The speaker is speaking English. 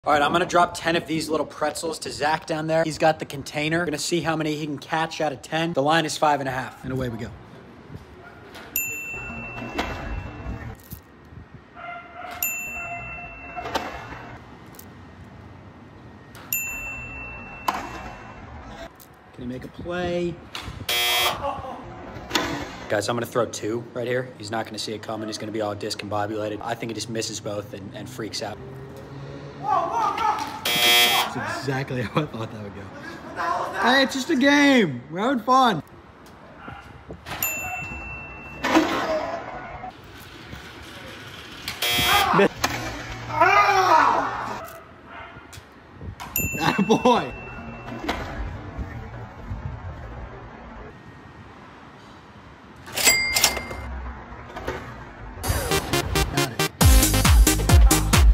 All right, I'm gonna drop 10 of these little pretzels to Zach down there. He's got the container. We're gonna see how many he can catch out of 10. The line is 5.5, and away we go. Can he make a play? Guys, I'm gonna throw 2 right here. He's not gonna see it coming. He's gonna be all discombobulated. I think he just misses both and freaks out. That's exactly how I thought that would go. Hey, it's just a game. We're having fun. Attaboy.